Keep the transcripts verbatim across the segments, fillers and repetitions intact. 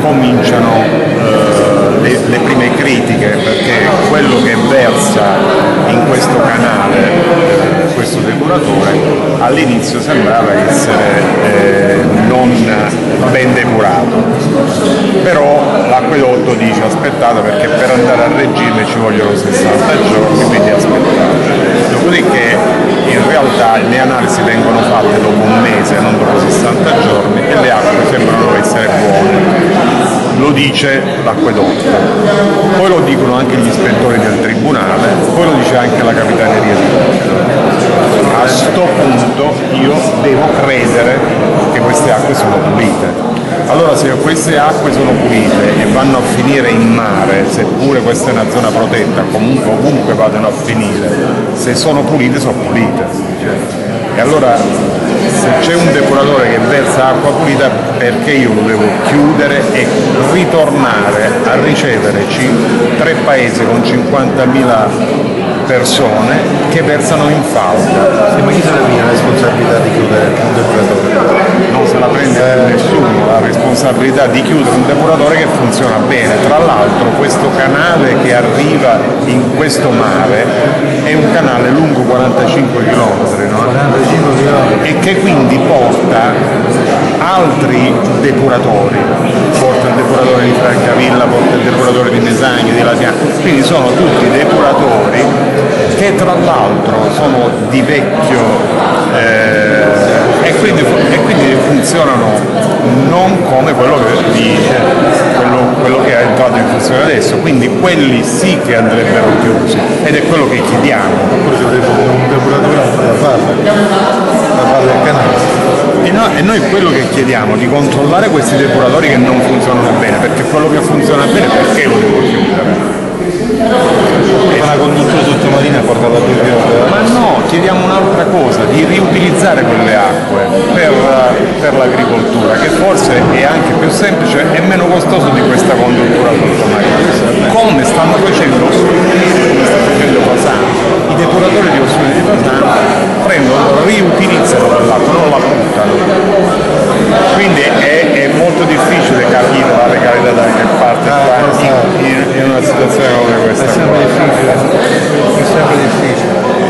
cominciano eh, le, le prime critiche, perché quello che versa in questo canale, eh, questo depuratore, all'inizio sembrava essere eh, non ben depurato, però l'acquedotto dice aspettate perché per andare a regime ci vogliono sessanta giorni, quindi aspettate. Dopodiché in realtà le analisi vengono fatte dopo un mese, non dopo sessanta giorni, e le acque sembrano essere buone. Lo dice l'acquedotto, poi lo dicono anche gli ispettori del tribunale, poi lo dice anche la capitaneria di Porto. A sto punto io devo credere che queste acque sono pulite. Allora se queste acque sono pulite e vanno a finire in mare, seppure questa è una zona protetta, comunque ovunque vadano a finire, se sono pulite sono pulite. E allora se c'è un depuratore che versa acqua pulita, perché io lo devo chiudere e ritornare a ricevere tre paesi con cinquantamila persone che versano in falda? Sì, ma chi se la prende la responsabilità di chiudere un depuratore? Non se la prende eh. nessuno la responsabilità di chiudere un depuratore che funziona bene. Tra l'altro questo canale che arriva in questo mare è un canale lungo quarantacinque chilometri, no? quarantacinque chilometri. E che quindi porta altri depuratori, porta il depuratore di Francavilla, porta il depuratore di Mesagna, di Latiano, quindi sono tutti depuratori che tra l'altro sono di vecchio eh, e, quindi, e quindi funzionano non come quello che dice quello, quello che è entrato in funzione adesso, quindi quelli sì che andrebbero chiusi, ed è quello che chiediamo. Oppure ci vorrebbe un depuratore da farlo, da farlo il canale. E noi, e noi quello che chiediamo di controllare questi depuratori che non funzionano bene, perché quello che funziona bene perché lo devo chiudere? Una conduttura sottomarina porta alla pioggia. Ma no, chiediamo un'altra cosa, di riutilizzare quelle acque per, per l'agricoltura, che forse è anche più semplice e meno costoso di questa conduttura sottomarina. Come stanno facendo come sta facendo Fasano. I depuratori di Ossuni di Fasano prendono, riutilizzano quell'acqua, non la buttano. Quindi è, è molto difficile capire la legalità da che parte ah, in, in, in una situazione come questa. È sempre difficile, è sempre difficile.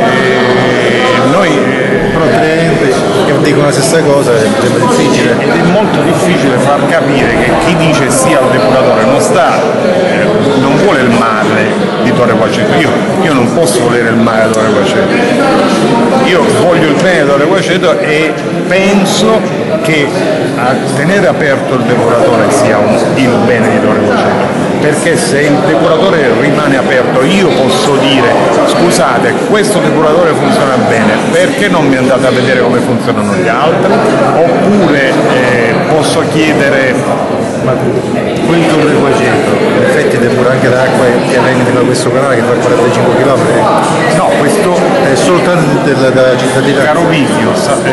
E noi però clienti che dicono la stessa cosa è sempre difficile. Ed è molto difficile far capire che chi dice sì al depuratore non sta, eh, non vuole il mare di Torre Guaceto. Io, io non posso volere il mare di Torre Guaceto. Io voglio il bene di Torre Guaceto e penso che a tenere aperto il depuratore sia un, il bene di Torre Guaceto. Perché se il depuratore rimane aperto io posso dire scusate, questo depuratore funziona bene, perché non mi andate a vedere come funzionano gli altri? Oppure eh, posso chiedere, ma quel Torre Guaceto in effetti depura anche l'acqua che viene da questo canale che fa quarantacinque chilometri? No, questo è soltanto della, della cittadina Carovigno,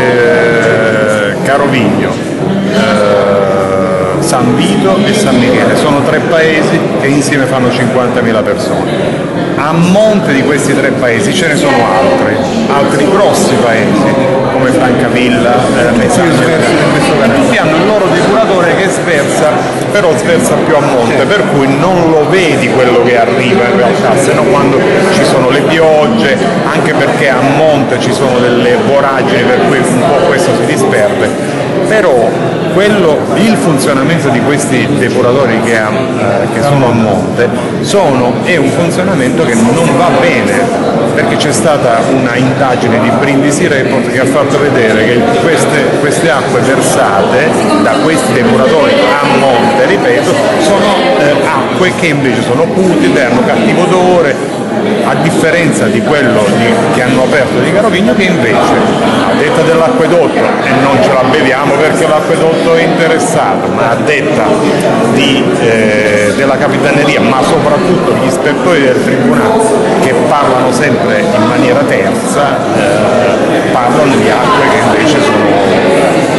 eh, Carovigno eh, San Vito e San Michele, sono tre paesi che insieme fanno cinquantamila persone. A monte di questi tre paesi ce ne sono altri, altri grossi paesi come Francavilla, eh, Mesagna, tutti hanno il loro depuratore che sversa, però sversa più a monte, per cui non lo vedi quello che arriva in realtà, se no quando ci sono le piogge, anche perché a monte ci sono delle voragini per cui un po' questo si disperde, però quello, il funzionamento di questi depuratori che, ha, eh, che sono a monte sono, è un funzionamento che non va bene, perché c'è stata una indagine di Brindisi Report che ha fatto vedere che queste, queste acque versate da questi depuratori a monte, ripeto, sono eh, acque che invece sono pulite, hanno cattivo odore, a differenza di quello di, che hanno aperto di Carovigno, che invece a detta dell'acquedotto, e non ce la beviamo perché l'acquedotto è interessato, ma a detta di, eh, della capitaneria, ma soprattutto gli ispettori del tribunale che parlano sempre in maniera terza, eh, parlano di acque che invece sono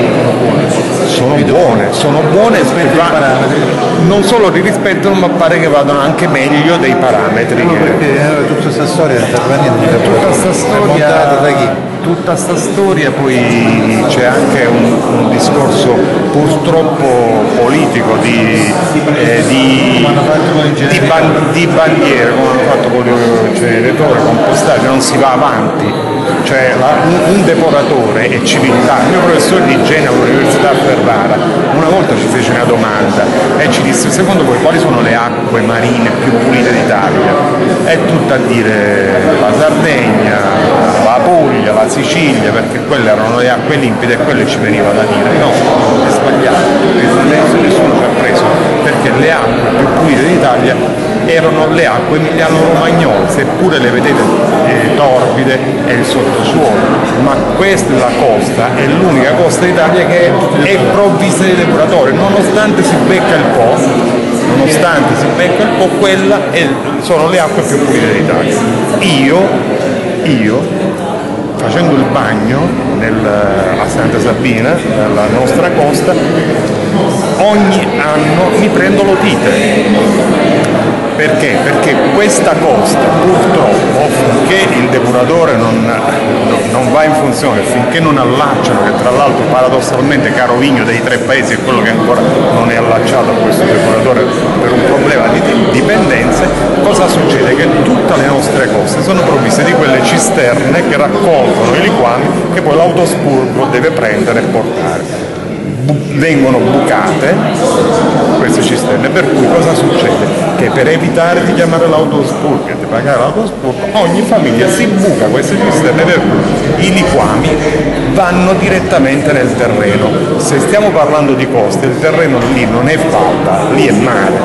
sono buone, sono buone, non solo li rispettano, ma pare che vadano anche meglio dei parametri. No, perché eh, tutta questa storia sta venendo, tutta questa storia è montata da chi? tutta sta storia poi c'è anche un, un discorso purtroppo politico di, eh, di, di, ban, di bandiere, come hanno fatto con il generatore compostati, non si va avanti. Cioè la, un, un depuratore è civiltà. Il mio professore di igiene all'Università Ferrara una volta ci fece una domanda e ci disse: secondo voi quali sono le acque marine più pulite d'Italia? E tutto a dire la Sardegna, la Puglia, la Sicilia, perché quelle erano le acque limpide e quelle ci veniva da dire no, è sbagliato, nessuno ci ha preso, perché le acque più pulite d'Italia erano le acque emiliano-romagnole, seppure le vedete eh, torbide e il sottosuolo, ma questa è la costa, è l'unica costa d'Italia che è provvista di depuratore, nonostante si becca il po', nonostante si becca il po', quella è, sono le acque più pulite d'Italia. Io, io, facendo il bagno nel, a Santa Sabina, nella nostra costa, ogni anno mi prendo l'otite. Perché? Perché questa costa purtroppo, finché il depuratore non, non va in funzione, finché non allacciano, che tra l'altro paradossalmente Carovigno dei tre paesi è quello che ancora non è allacciato a questo depuratore per un problema di dipendenze, cosa succede? Che tutte le nostre coste sono provviste di quelle cisterne che raccolgono i liquami che poi l'autospurgo deve prendere e portare. Vengono bucate queste cisterne, per cui cosa succede? Che per evitare di chiamare l'autospurgo e di pagare l'autospurgo, ogni famiglia si buca queste cisterne, per cui i liquami vanno direttamente nel terreno. Se stiamo parlando di coste, il terreno lì non è falda, lì è mare.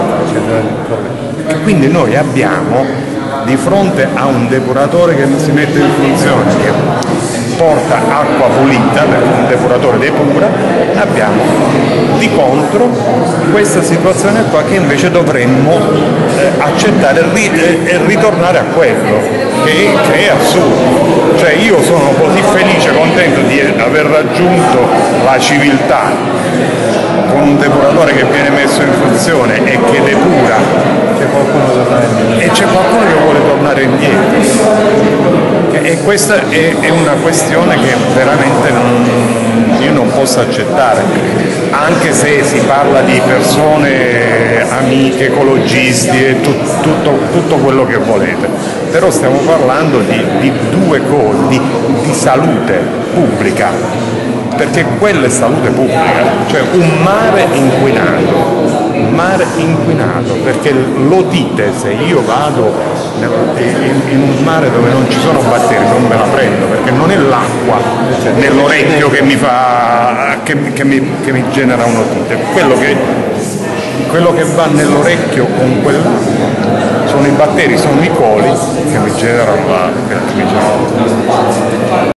Quindi noi abbiamo di fronte a un depuratore che si mette in funzione, che porta acqua pulita, perché un depuratore depura, abbiamo di contro questa situazione qua che invece dovremmo eh, accettare e eh, ritornare a quello, che, che è assurdo. Cioè io sono così felice, contento di aver raggiunto la civiltà con un depuratore che viene messo in funzione e che depura, c'è qualcuno e c'è qualcuno che vuole tornare indietro. E questa è, è una questione che veramente non, io non posso accettare, anche se si parla di persone amiche, ecologisti e tu, tutto, tutto quello che volete, però stiamo parlando di, di due cose, di, di salute pubblica, perché quella è salute pubblica, cioè un mare inquinato, un mare inquinato, perché l'otite, se io vado in un mare dove non ci sono batteri non me la prendo, perché non è l'acqua nell'orecchio che mi fa che, che, mi, che mi genera un'otite, quello che, quello che va nell'orecchio con quell'acqua sono i batteri, sono i coli che mi generano la che mi generano